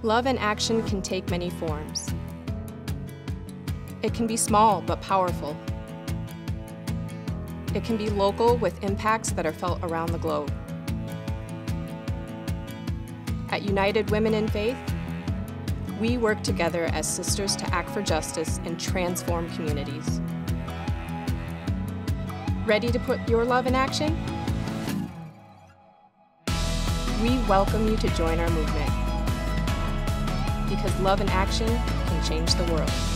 Love in action can take many forms. It can be small but powerful. It can be local with impacts that are felt around the globe. At United Women in Faith, we work together as sisters to act for justice and transform communities. Ready to put your love in action? We welcome you to join our movement, because love in action can change the world.